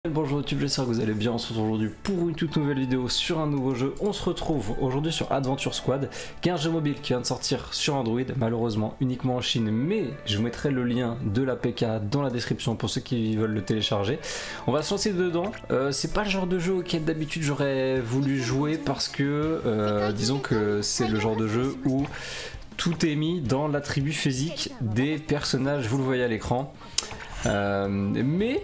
Bonjour YouTube, j'espère que vous allez bien. On se retrouve aujourd'hui pour une toute nouvelle vidéo sur un nouveau jeu. On se retrouve aujourd'hui sur Adventure Squad, qui est un jeu mobile qui vient de sortir sur Android, malheureusement uniquement en Chine, mais je vous mettrai le lien de l'APK dans la description pour ceux qui veulent le télécharger. On va se lancer dedans. C'est pas le genre de jeu auquel d'habitude j'aurais voulu jouer parce que disons que c'est le genre de jeu où tout est mis dans l'attribut physique des personnages, vous le voyez à l'écran. Mais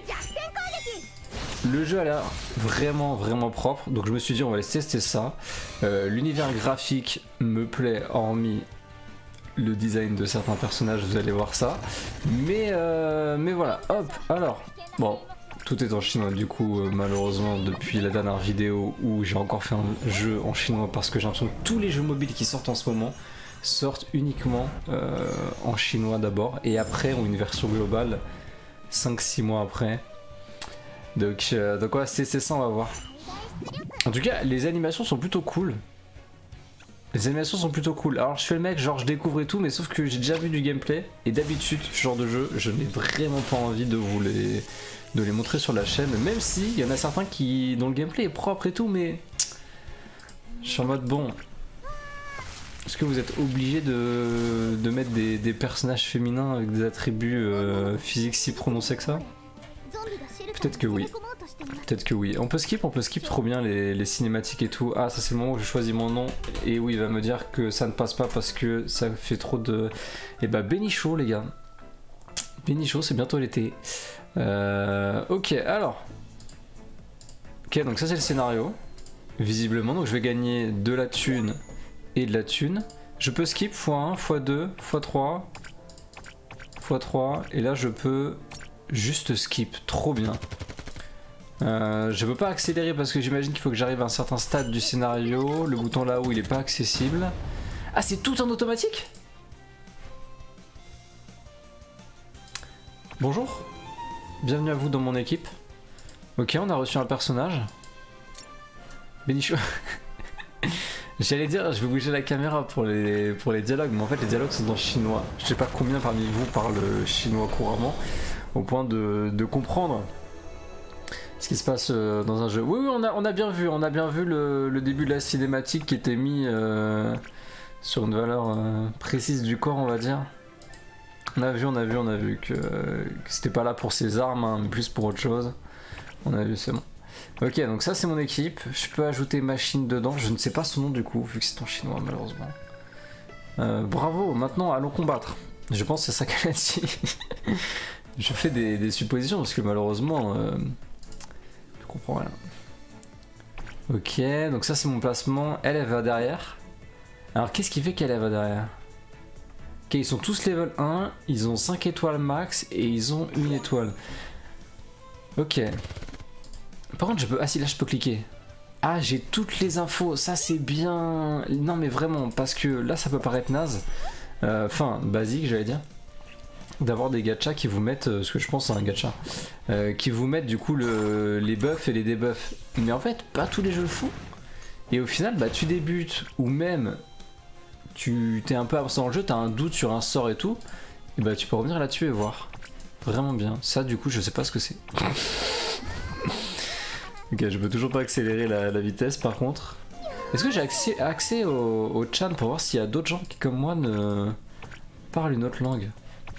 le jeu a l'air vraiment propre, donc je me suis dit on va tester ça. L'univers graphique me plaît, hormis le design de certains personnages, vous allez voir ça. Mais voilà, hop, alors, bon, tout est en chinois du coup, malheureusement depuis la dernière vidéo où j'ai encore fait un jeu en chinois, parce que j'ai l'impression que tous les jeux mobiles qui sortent en ce moment sortent uniquement en chinois d'abord, et après ont une version globale 5-6 mois après. Donc ouais, c'est ça, on va voir. En tout cas, les animations sont plutôt cool. Les animations sont plutôt cool. Alors je fais le mec, genre je découvre et tout, mais sauf que j'ai déjà vu du gameplay. Et d'habitude, ce genre de jeu, je n'ai vraiment pas envie de vous les montrer sur la chaîne. Même si il y en a certains dont le gameplay est propre et tout, mais je suis en mode bon. Est-ce que vous êtes obligé de mettre des personnages féminins avec des attributs physiques si prononcés que ça? Peut-être que oui. Peut-être que oui. On peut skip trop bien les cinématiques et tout. Ah, ça c'est le moment où je choisis mon nom. Et oui, il va me dire que ça ne passe pas parce que ça fait trop de... Et bah Bénichou les gars. Bénichou, c'est bientôt l'été. Ok, alors. Ok, donc ça c'est le scénario. Visiblement, donc je vais gagner de la thune et de la thune. Je peux skip x1, x2, x3, x3. Et là je peux... juste skip, trop bien. Je peux pas accélérer parce que j'imagine qu'il faut que j'arrive à un certain stade du scénario. Le bouton là où il est pas accessible. Ah, c'est tout en automatique? Bonjour, bienvenue à vous dans mon équipe. Ok, on a reçu un personnage. Bénichou. J'allais dire, je vais bouger la caméra pour les dialogues, mais en fait les dialogues sont en chinois. Je sais pas combien parmi vous parlent chinois couramment, au point de comprendre ce qui se passe dans un jeu. Oui, on a bien vu, le début de la cinématique qui était mis sur une valeur précise du corps, on va dire. On a vu que c'était pas là pour ses armes, hein, mais plus pour autre chose. On a vu, c'est bon. Ok, donc ça c'est mon équipe. Je peux ajouter machine dedans. Je ne sais pas son nom du coup, vu que c'est en chinois malheureusement. Bravo, maintenant allons combattre. Je pense que c'est ça qu'elle a dit. Je fais des suppositions parce que malheureusement je comprends rien. Ok, donc ça c'est mon placement. Elle va derrière. Alors qu'est-ce qui fait qu'elle va derrière? Ok, ils sont tous level 1, ils ont 5 étoiles max et ils ont une étoile. Ok. Par contre je peux... Ah si, là je peux cliquer. Ah, j'ai toutes les infos, ça c'est bien. Non mais vraiment, parce que là ça peut paraître naze. Enfin, basique j'allais dire. D'avoir des gachas qui vous mettent, ce que je pense c'est un gacha, qui vous mettent du coup les buffs et les debuffs. Mais en fait, pas tous les jeux le font. Et au final, bah tu débutes, ou même tu t'es un peu absent dans le jeu, t'as un doute sur un sort et tout, et bah tu peux revenir là-dessus et voir. Vraiment bien. Ça du coup, je sais pas ce que c'est. Ok, je peux toujours pas accélérer la vitesse par contre. Est-ce que j'ai accès au chat pour voir s'il y a d'autres gens qui comme moi ne parlent une autre langue?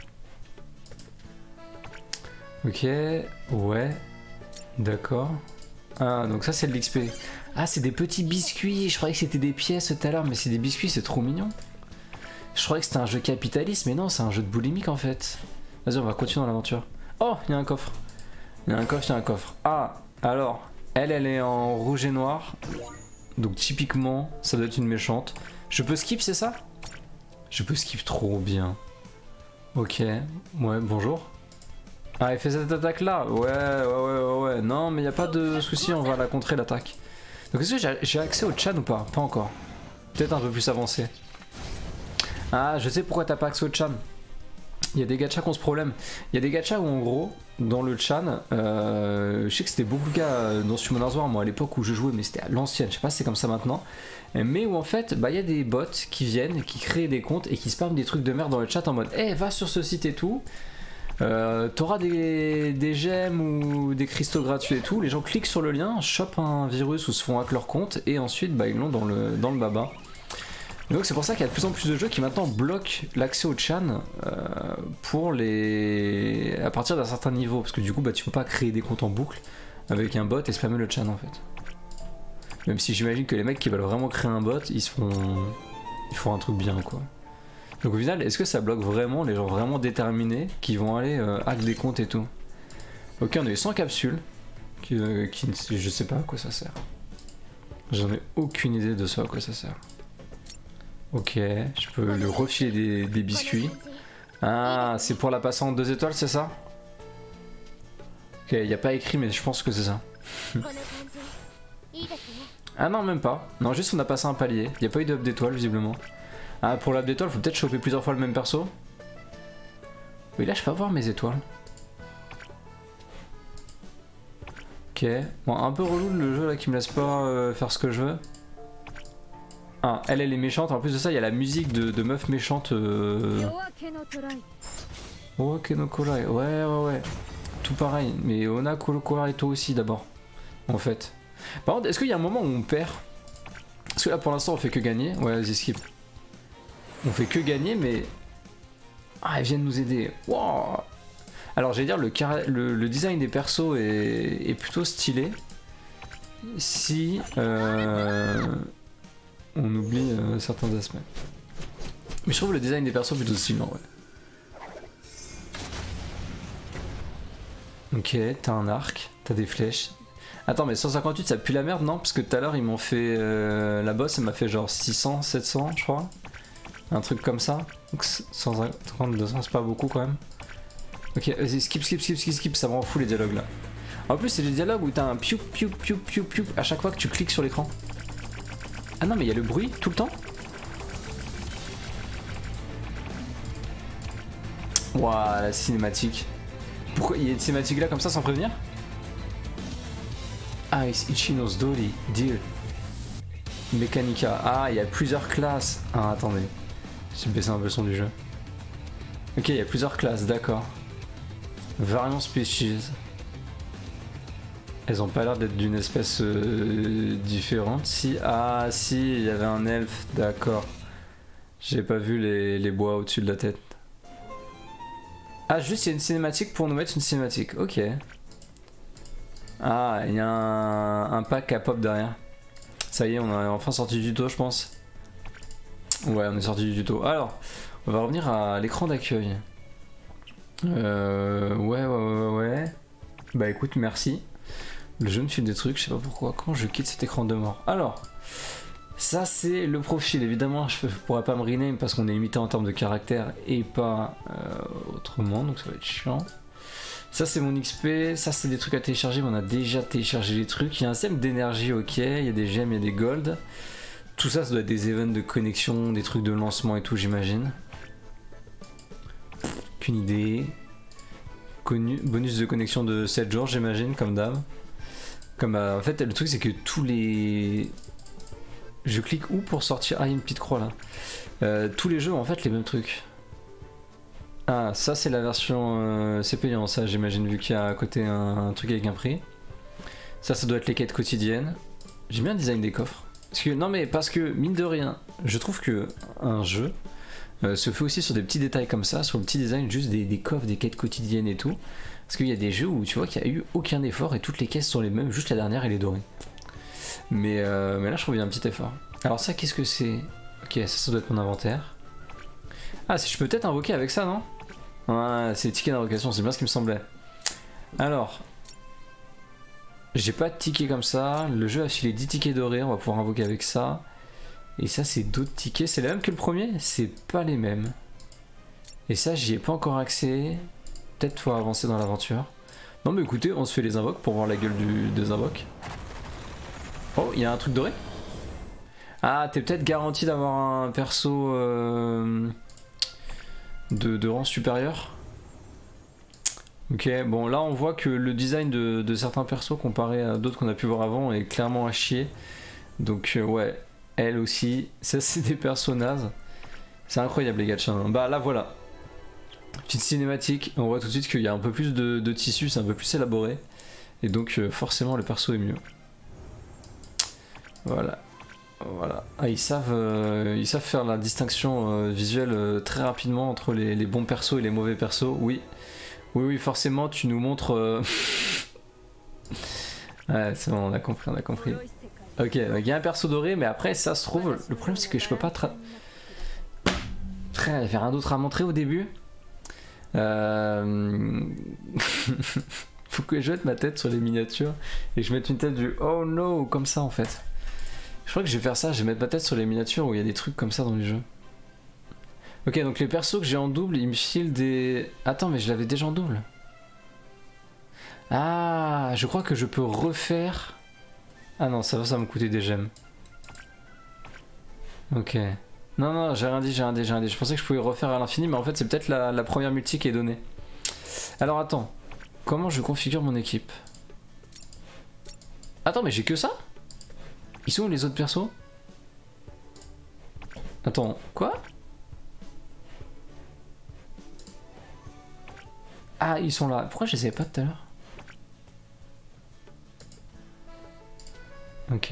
Ok, ouais, d'accord. Ah, donc ça c'est de l'XP. Ah, c'est des petits biscuits, je croyais que c'était des pièces tout à l'heure, mais c'est des biscuits, c'est trop mignon. Je croyais que c'était un jeu capitaliste, mais non, c'est un jeu de boulimique en fait. Vas-y, on va continuer dans l'aventure. Oh, il y a un coffre. Il y a un coffre, il y a un coffre. Ah, alors, elle est en rouge et noir. Donc typiquement, ça doit être une méchante. Je peux skip, c'est ça? Je peux skip, trop bien. Ok, ouais, bonjour. Ah, elle fait cette attaque là. Ouais. Non, mais il n'y a pas de souci, on va la contrer l'attaque. Donc est-ce que j'ai accès au chat ou pas? Pas encore. Peut-être un peu plus avancé. Ah, je sais pourquoi t'as pas accès au chat. Il y a des gachas qui ont ce problème. Il y a des gachas où en gros, dans le chan, je sais que c'était beaucoup le cas dans Summon War, moi à l'époque où je jouais, mais c'était à l'ancienne, je sais pas si c'est comme ça maintenant. Mais où en fait, bah il y a des bots qui viennent, qui créent des comptes et qui spamment des trucs de merde dans le chat en mode va sur ce site et tout. T'auras des gemmes ou des cristaux gratuits et tout, les gens cliquent sur le lien, chopent un virus ou se font hack leur compte et ensuite bah, ils l'ont dans le baba. Donc c'est pour ça qu'il y a de plus en plus de jeux qui maintenant bloquent l'accès au chan pour à partir d'un certain niveau, parce que du coup bah, tu peux pas créer des comptes en boucle avec un bot et spammer le chan en fait. Même si j'imagine que les mecs qui veulent vraiment créer un bot, ils font un truc bien quoi. Donc au final, est-ce que ça bloque vraiment les gens vraiment déterminés qui vont aller hack des comptes et tout? Ok, on a eu 100 capsules, je sais pas à quoi ça sert. J'en ai aucune idée de ça à quoi ça sert. Ok, je peux lui refiler des biscuits. Ah, c'est pour la passer en 2 étoiles, c'est ça? Ok, il n'y a pas écrit, mais je pense que c'est ça. Ah non, même pas. Non, juste on a passé un palier. Il n'y a pas eu d'up d'étoiles, visiblement. Ah, pour l'up d'étoiles, faut peut-être choper plusieurs fois le même perso. Oui, là, je peux voir mes étoiles. Ok. Bon, un peu relou le jeu là qui me laisse pas faire ce que je veux. Ah, elle est méchante. En plus de ça, il y a la musique de meuf méchante. Ok, no Korai. Ouais. Tout pareil. Mais Ona Korai toi aussi d'abord. En fait. Par contre, est-ce qu'il y a un moment où on perd? Parce que là pour l'instant on fait que gagner. Ouais, vas-y, skip. On fait que gagner, mais. Ah, elles viennent nous aider. Wow. Alors, j'allais dire, le design des persos est plutôt stylé. Si. On oublie certains aspects. Mais je trouve le design des persos plutôt stylé, ouais. Ok, t'as un arc, t'as des flèches. Attends, mais 158 ça pue la merde, non? Parce que tout à l'heure ils m'ont fait. La boss elle m'a fait genre 600, 700, je crois. Un truc comme ça. Donc 150, 200 c'est pas beaucoup quand même. Ok, vas-y, skip, ça me rend fou les dialogues là. En plus, c'est des dialogues où t'as un piou à chaque fois que tu cliques sur l'écran. Ah non, mais il y a le bruit tout le temps. Waouh, la cinématique. Pourquoi il y a une cinématique là comme ça sans prévenir? Ice Ichino's Dori, Deal. Mechanica. Ah, il y a plusieurs classes. Ah, attendez. J'ai baissé un peu le son du jeu. Ok, il y a plusieurs classes, d'accord. Variant species. Elles ont pas l'air d'être d'une espèce différente. Si, ah si, il y avait un elfe, d'accord. J'ai pas vu les bois au-dessus de la tête. Ah, juste il y a une cinématique pour nous mettre une cinématique, ok. Ah, il y a un pack à pop derrière. Ça y est, on est enfin sorti du tuto, je pense. Ouais, on est sorti du tuto. Alors, on va revenir à l'écran d'accueil. Ouais. Bah écoute, merci. Le jeu me file des trucs, je sais pas pourquoi. Quand je quitte cet écran de mort. Alors, ça c'est le profil. Évidemment, je pourrais pas me rename parce qu'on est limité en termes de caractère et pas autrement, donc ça va être chiant. Ça c'est mon XP, ça c'est des trucs à télécharger, mais on a déjà téléchargé les trucs. Il y a un système d'énergie, ok, il y a des gemmes, il y a des gold. Tout ça, ça doit être des events de connexion, des trucs de lancement et tout, j'imagine. Qu'une idée. Bonus de connexion de 7 jours, j'imagine, comme d'hab. Comme en fait, le truc c'est que tous les... Je clique où pour sortir? Ah, il y a une petite croix là. Tous les jeux ont en fait les mêmes trucs. Ah, ça c'est la version... c'est payant ça, j'imagine, vu qu'il y a à côté un truc avec un prix. Ça doit être les quêtes quotidiennes. J'aime bien le design des coffres. Non mais parce que, mine de rien, je trouve que un jeu se fait aussi sur des petits détails comme ça, sur le petit design juste des coffres, des quêtes quotidiennes et tout. Parce qu'il y a des jeux où tu vois qu'il n'y a eu aucun effort et toutes les caisses sont les mêmes, juste la dernière elle est dorée. Mais là je trouve qu'il y a un petit effort. Alors ça, qu'est-ce que c'est? Ok, ça doit être mon inventaire. Ah, je peux peut-être invoquer avec ça, non? Ouais, c'est les tickets d'invocation, c'est bien ce qui me semblait. Alors, j'ai pas de tickets comme ça. Le jeu a filé 10 tickets dorés, on va pouvoir invoquer avec ça. Et ça, c'est d'autres tickets. C'est les mêmes que le premier? C'est pas les mêmes. Et ça, j'y ai pas encore accès. Peut-être faut avancer dans l'aventure. Non, mais écoutez, on se fait les invoques pour voir la gueule des invoques. Oh, il y a un truc doré? Ah, t'es peut-être garanti d'avoir un perso de rang supérieur. Ok, bon là on voit que le design de certains persos comparé à d'autres qu'on a pu voir avant est clairement à chier. Donc ouais, elle aussi, ça c'est des personnages. C'est incroyable les gars de chien. Bah là voilà. Petite cinématique, on voit tout de suite qu'il y a un peu plus de tissu, c'est un peu plus élaboré. Et donc forcément le perso est mieux. Voilà. Voilà. Ah, ils savent faire la distinction visuelle très rapidement entre les bons persos et les mauvais persos. Oui. Oui, oui, forcément, tu nous montres... Ouais, c'est bon, on a compris, on a compris. Ok, il y a un perso doré, mais après, ça se trouve, le problème c'est que je peux pas... Frère, il y avait rien d'autre à montrer au début. Faut que je mette ma tête sur les miniatures et que je mette une tête du oh no, comme ça en fait. Je crois que je vais faire ça, je vais mettre ma tête sur les miniatures où il y a des trucs comme ça dans les jeux. Ok, donc les persos que j'ai en double, ils me filent des... Attends, mais je l'avais déjà en double. Ah, je crois que je peux refaire... Ah non, ça va me coûter des gemmes. Ok. Non, non, j'ai rien dit, j'ai rien dit, j'ai rien dit. Je pensais que je pouvais refaire à l'infini, mais en fait c'est peut-être la première multi qui est donnée. Alors attends, comment je configure mon équipe? Attends, mais j'ai que ça? Ils sont où les autres persos? Attends, quoi? Ah, ils sont là. Pourquoi je les avais pas tout à l'heure? Ok.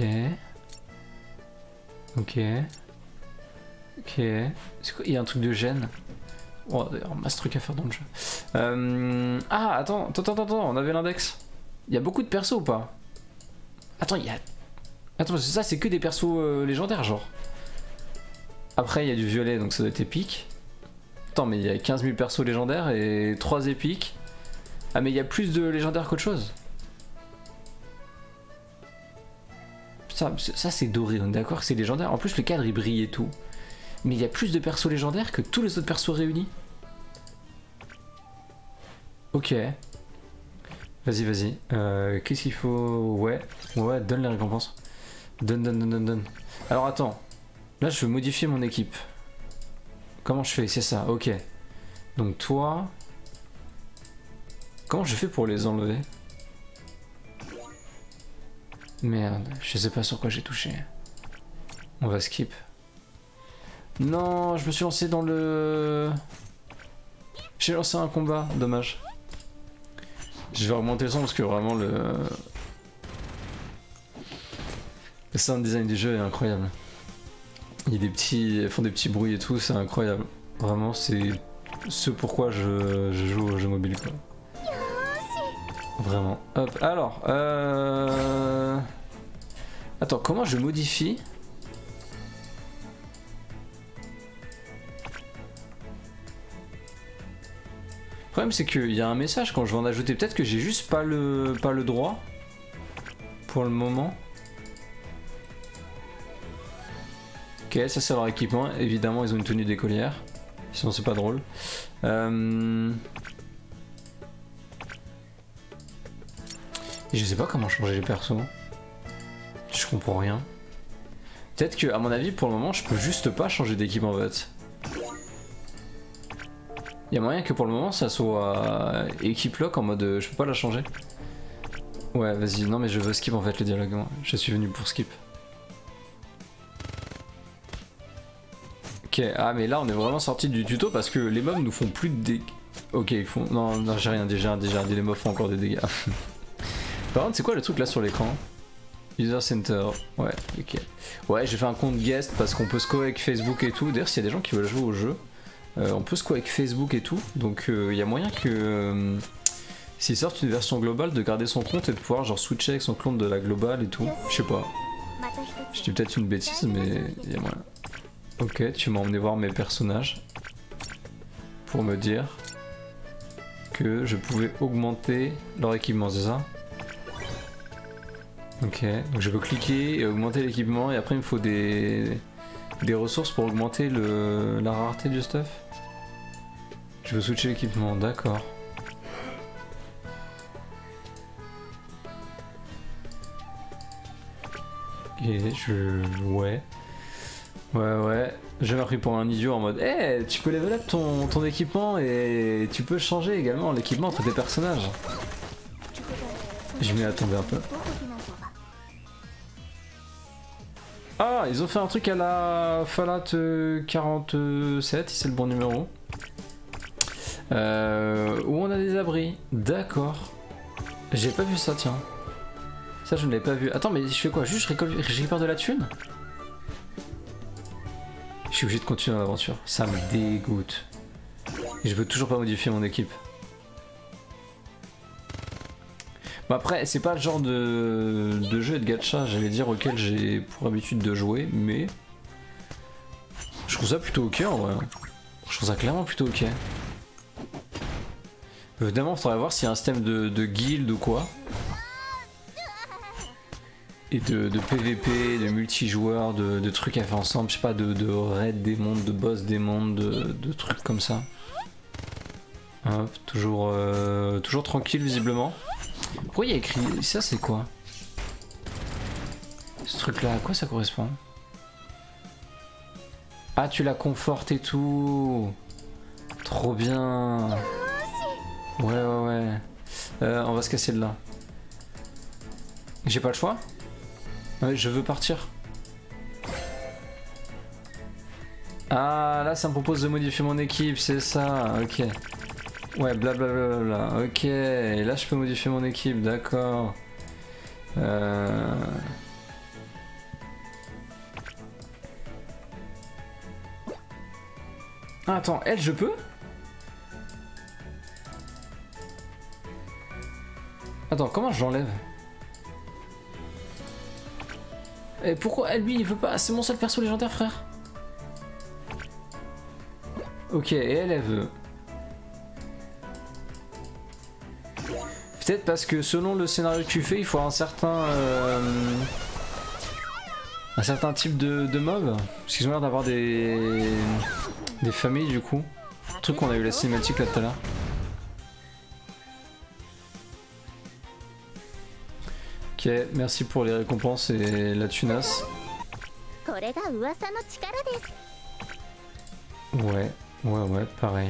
Ok. Ok. C'est quoi? Il y a un truc de gêne. Oh, d'ailleurs, masse truc à faire dans le jeu. Ah, attends, on avait l'index. Il y a beaucoup de persos ou pas? Attends, il y a... Attends, parce que ça, c'est que des persos légendaires, genre. Après, il y a du violet, donc ça doit être épique. Attends, mais il y a 15 000 persos légendaires et 3 épiques. Ah, mais il y a plus de légendaires qu'autre chose. Ça c'est doré, on est d'accord que c'est légendaire. En plus, le cadre, il brille et tout. Mais il y a plus de persos légendaires que tous les autres persos réunis. Ok. Vas-y, vas-y. Qu'est-ce qu'il faut... Ouais, donne les récompenses. Donne. Alors attends. Là, je veux modifier mon équipe. Comment je fais? C'est ça, ok. Donc toi... Comment je fais pour les enlever? Merde, je sais pas sur quoi j'ai touché. On va skip. Non, je me suis lancé dans le... J'ai lancé un combat, dommage. Je vais augmenter le son parce que vraiment le sound design du jeu est incroyable. Il y a des petits... Ils font des petits bruits et tout, c'est incroyable. Vraiment, c'est ce pourquoi je joue aux jeux mobiles, quoi. Vraiment. Hop, alors... Attends, comment je modifie? Le problème c'est qu'il y a un message quand je vais en ajouter. Peut-être que j'ai juste pas le droit. Pour le moment. Ok, ça c'est leur équipement. Évidemment ils ont une tenue d'écolière. Sinon c'est pas drôle. Et je sais pas comment changer les persos. Je comprends rien. Peut-être que, à mon avis, pour le moment, je peux juste pas changer d'équipe en fait. Il y a moyen que pour le moment, ça soit équipe lock en mode je peux pas la changer. Ouais, vas-y, non mais je veux skip en fait le dialogue. Moi. Je suis venu pour skip. Ok, ah mais là on est vraiment sorti du tuto parce que les mobs nous font plus de dégâts. Ok, ils font... Non, j'ai rien dit, les mobs font encore des dégâts. Par contre, c'est quoi le truc là sur l'écran? User Center, ouais, ok. Ouais, j'ai fait un compte guest parce qu'on peut scorer avec Facebook et tout. D'ailleurs, s'il y a des gens qui veulent jouer au jeu, on peut scorer avec Facebook et tout. Donc, il y a moyen que s'ils sortent une version globale, de garder son compte et de pouvoir genre switcher avec son compte de la globale et tout. Je sais pas. Je dis peut-être une bêtise, mais il y a moyen. Ok, tu m'as emmené voir mes personnages pour me dire que je pouvais augmenter leur équipement, c'est ça? Ok, donc je peux cliquer et augmenter l'équipement et après il me faut des ressources pour augmenter la rareté du stuff. Je veux switcher l'équipement, d'accord. Ok, ouais. Ouais. Je m'ai pris pour un idiot en mode hey, tu peux level up ton équipement et tu peux changer également l'équipement entre tes personnages. Je m'y attendais un peu. Ah, ils ont fait un truc à la Fallout 47, si c'est le bon numéro. Où on a des abris. D'accord. J'ai pas vu ça, tiens. Ça, je ne l'avais pas vu. Attends, mais je fais quoi? Juste, je récupère de la thune? Je suis obligé de continuer l'aventure. Ça me dégoûte. Et je veux toujours pas modifier mon équipe. Bon après, c'est pas le genre de jeu et de gacha, j'allais dire, auquel j'ai pour habitude de jouer, mais... Je trouve ça plutôt ok en vrai. Je trouve ça clairement plutôt ok. Évidemment, il faudrait voir s'il y a un système de guild ou quoi. Et de PVP, de multijoueurs, de trucs à faire ensemble, je sais pas, de raid des mondes, de boss des mondes, de trucs comme ça. Hop, toujours tranquille visiblement. Pourquoi il y a écrit ça, c'est quoi? Ce truc là, à quoi ça correspond? Ah, tu la confortes et tout. Trop bien. Ouais. On va se casser de là. J'ai pas le choix? Ouais, je veux partir. Ah, là ça me propose de modifier mon équipe, c'est ça, ok. Ouais, blablabla, ok. Et là je peux modifier mon équipe, d'accord. Ah, attends, elle je peux? Attends, comment je l'enlève? Et pourquoi elle, lui, il veut pas? C'est mon seul perso légendaire, frère. Ok, et elle veut. Peut-être parce que selon le scénario que tu fais, il faut un certain type de mob. Parce qu'ils ont l'air d'avoir des familles du coup. Le truc qu'on a eu la cinématique là tout à l'heure. Ok, merci pour les récompenses et la tunasse. Ouais, pareil.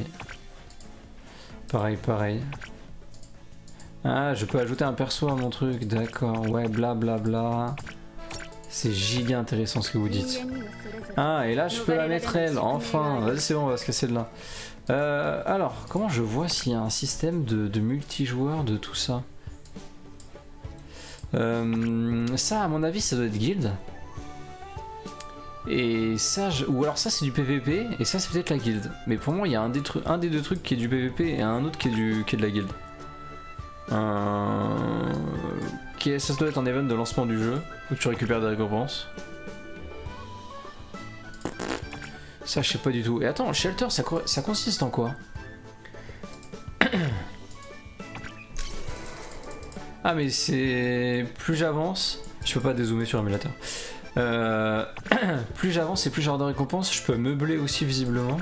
Pareil. Ah, je peux ajouter un perso à mon truc, d'accord. Ouais, blablabla. C'est giga intéressant ce que vous dites. Ah, et là je peux la mettre elle, enfin. Vas-y, c'est bon, on va se casser de là. Alors, comment je vois s'il y a un système de multijoueur de tout ça? Ça, à mon avis, ça doit être guild. Et ça, ou alors ça c'est du PVP, et ça c'est peut-être la guild. Mais pour moi, il y a un des deux trucs qui est du PVP et un autre qui est de la guild. Ça doit être un event de lancement du jeu où tu récupères des récompenses. Ça, je sais pas du tout. Et attends, le shelter, ça consiste en quoi? Ah, mais c'est... Plus j'avance... Je peux pas dézoomer sur l'émulateur. Plus j'avance et plus j'ai de récompenses. Je peux meubler aussi, visiblement.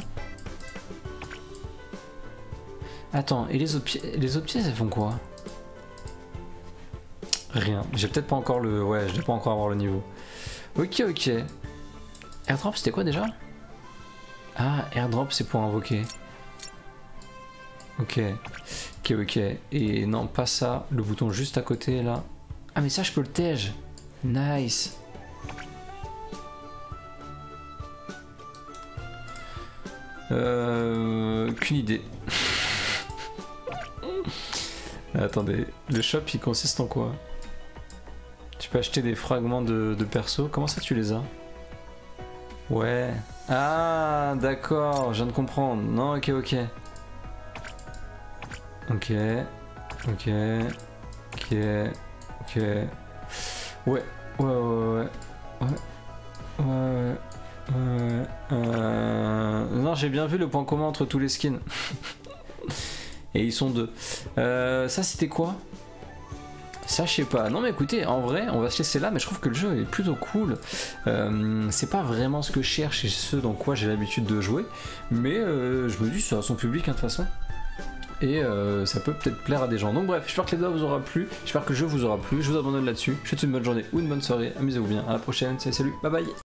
Attends, et les autres pièces, elles font quoi? Rien. J'ai peut-être pas encore le... Ouais, je vais pas encore avoir le niveau. Ok. Airdrop, c'était quoi déjà? Ah, airdrop, c'est pour invoquer. Ok. Et non, pas ça. Le bouton juste à côté, là. Ah, mais ça, je peux le tège. Nice. Qu'une idée. Attendez, le shop, il consiste en quoi? Tu peux acheter des fragments de perso. Comment ça, tu les as? Ouais. Ah, d'accord, je viens de comprendre. Non, ok. Ouais. Non, j'ai bien vu le point commun entre tous les skins. Et ils sont deux. Ça, c'était quoi? Ça, je sais pas. Non, mais écoutez, en vrai, on va se laisser là, mais je trouve que le jeu est plutôt cool. C'est pas vraiment ce que je cherche et ce dans quoi j'ai l'habitude de jouer, mais je me dis, ça a son public, hein, de toute façon. Et ça peut peut-être plaire à des gens. Donc bref, j'espère que les vidéos vous aura plu, j'espère que le jeu vous aura plu. Je vous abandonne là-dessus. Je vous souhaite une bonne journée ou une bonne soirée. Amusez-vous bien. À la prochaine. Salut, bye bye.